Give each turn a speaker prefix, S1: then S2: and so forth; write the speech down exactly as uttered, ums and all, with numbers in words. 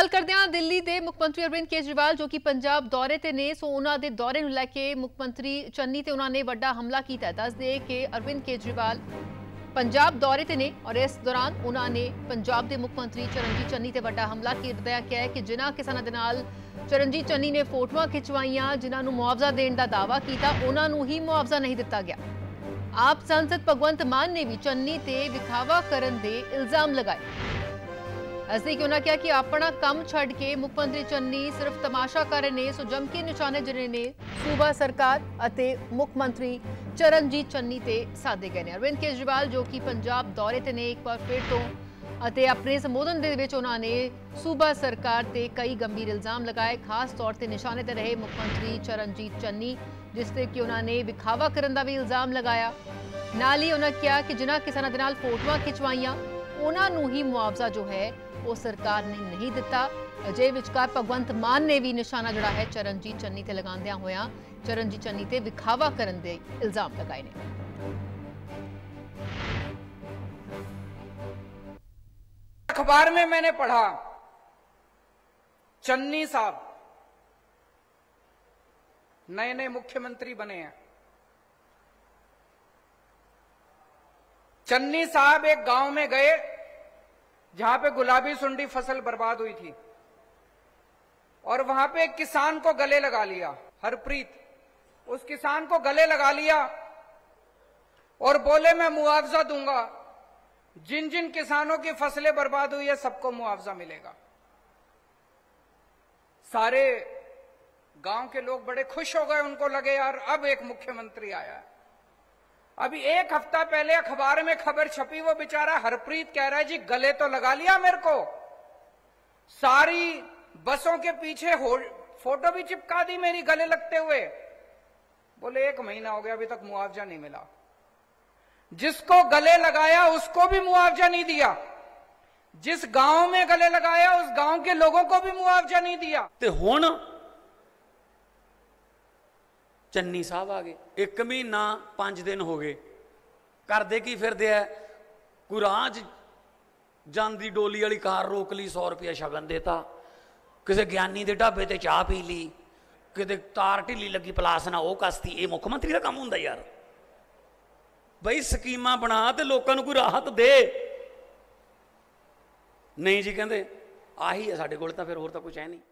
S1: करते हैं दिल्ली के मुख्यमंत्री अरविंद केजरीवाल जो कि पंजाब दौरे ते ने। सो उन्हां दे दौरे नूं लैके मुख्यमंत्री चन्नी ते उन्हां ने वड्डा हमला कीता। दस दे कि अरविंद केजरीवाल पंजाब दौरे ते ने और इस दौरान उन्होंने पंजाब के मुख्यमंत्री चरणजीत चन्नी ते वड्डा हमला कीता किया है कि जिन्हां किसानां दे नाल चरणजीत चन्नी ने फोटोआं खिचवाइयां, जिन्हां नूं मुआवजा देण दा दावा कीता, उन्हां नूं ही मुआवजा नहीं दिता गया। आप सांसद भगवंत मान ने भी चन्नी ते विखावा करन दे इल्जाम लगाए। ऐसे कि उन्होंने कहा कि अपना काम छड़ के मुख्यमंत्री चन्नी सिर्फ तमाशा कर रहे हैं। सो जम के निशाने जिन्हें ने सूबा सरकार अते मुख्यमंत्री चरणजीत चन्नी ते साधे गए हैं। अरविंद केजरीवाल जो कि पंजाब दौरे ते ने एक बार फिर तो अते अपने संबोधन दे विच उन्होंने सूबा सरकार ते कई गंभीर इल्जाम लगाए। खास तौर पर निशाने ते रहे मुख्यमंत्री चरणजीत चन्नी, जिससे कि उन्होंने विखावा करन दा भी इल्जाम लगाया। नाल ही उन्होंने कहा कि जिन्हां किसानां दे नाल फोटोआं खिचवाइयां उन्हां नूं ही मुआवजा जो है वो सरकार ने नहीं दिता। अजय विचकार भगवंत मान ने भी निशाना जड़ा है चरणजीत चन्नी ते लगांदियां होया चरणजीत चन्नी ते विखावा करन दे इल्जाम लगाए ने।
S2: अखबार में मैंने पढ़ा चन्नी साहब नए नए मुख्यमंत्री बने हैं। चन्नी साहब एक गांव में गए जहां पे गुलाबी सुंडी फसल बर्बाद हुई थी और वहां पे एक किसान को गले लगा लिया, हरप्रीत। उस किसान को गले लगा लिया और बोले मैं मुआवजा दूंगा, जिन जिन किसानों की फसलें बर्बाद हुई है सबको मुआवजा मिलेगा। सारे गांव के लोग बड़े खुश हो गए, उनको लगे यार अब एक मुख्यमंत्री आया है। अभी एक हफ्ता पहले अखबार में खबर छपी, वो बेचारा हरप्रीत कह रहा है जी गले तो लगा लिया मेरे को, सारी बसों के पीछे फोटो भी चिपका दी मेरी गले लगते हुए। बोले एक महीना हो गया अभी तक मुआवजा नहीं मिला। जिसको गले लगाया उसको भी मुआवजा नहीं दिया, जिस गांव में गले लगाया उस गांव के लोगों को भी मुआवजा नहीं दिया।
S3: ते हुण चन्नी साहब आ गए, एक महीना पांच दिन हो गए, करदे की फिरदे है, कोई राह च जांदी डोली वाली कार रोक ली, सौ रुपया शगन देता, किसी ज्ञानी के ढाबे ते चाह पी ली, किते तार ढिली लगी पलास ना वो कसती। ये मुख्यमंत्री का काम हुंदा यार? बई स्कीमां बना ते लोकां नूं कोई राहत दे। नहीं जी कहंदे आही है साडे कोल, तां फिर होर तां कुछ है नहीं।